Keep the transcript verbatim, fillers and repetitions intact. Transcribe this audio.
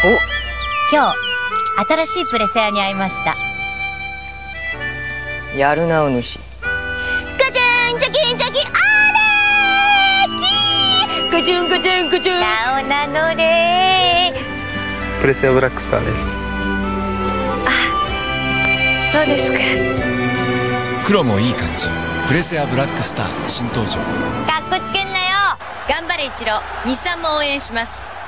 今日新しいプレセアに会いました。 やるなお主。 ガチャンチャキンチャキンあれーキーガチュンガチュンガチュン名を名乗れ。 プレセアブラックスターです。 あ、そうですか。 黒もいい感じ。プレセアブラックスター新登場。 かっこつけんなよ。頑張れ一郎。日産も応援します。